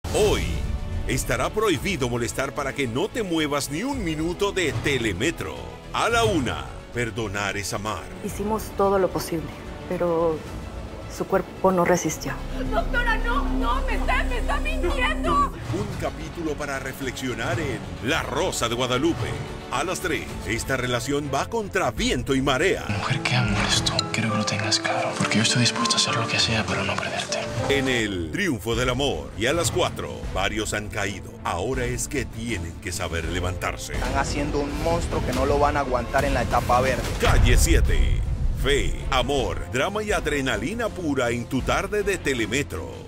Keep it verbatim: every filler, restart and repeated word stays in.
Hoy estará prohibido molestar para que no te muevas ni un minuto de Telemetro. A la una, perdonar es amar. Hicimos todo lo posible, pero su cuerpo no resistió. Doctora, no, no, me está, me está mintiendo. Un capítulo para reflexionar en La Rosa de Guadalupe. A las tres, esta relación va contra viento y marea. Mujer, qué amor es tú. Quiero que lo tengas claro, porque yo estoy dispuesto a hacer lo que sea para no perderte. En el Triunfo del Amor. Y a las cuatro, varios han caído. Ahora es que tienen que saber levantarse. Están haciendo un monstruo que no lo van a aguantar en la etapa verde. Calle siete. Fe, amor, drama y adrenalina pura en tu tarde de Telemetro.